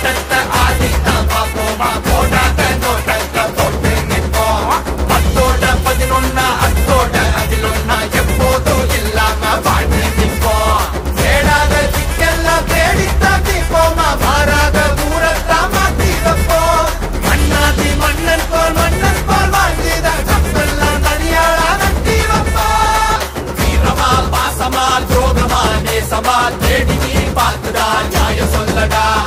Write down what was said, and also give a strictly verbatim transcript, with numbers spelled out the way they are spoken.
ஆட்டத்தை ஆடித்தான் பார்ப்போமா போடாத நோட்டத்தை போட்டு நிற்போம் பத்தோட பதினொன்னா அத்தோட அதில் ஒன்னா எப்போதும் இல்லாம வாழ்ந்து நிற்போம் தேடாத சிக்கெல்லாம் தேடித்தான் தீப்போமா மாறாத ஊரத்தான் மாத்தி வைப்போம் மண்ணாதி மன்னன் போல் மன்னன் போல் வாழ்ந்துதான் கப்பெல்லாம் தனியாளா நட்டி வைப்போம் வீரமா பாசமா துரோகமா நேசமா தேடி நீ பார்த்துடா நியாயம் சொல்லடா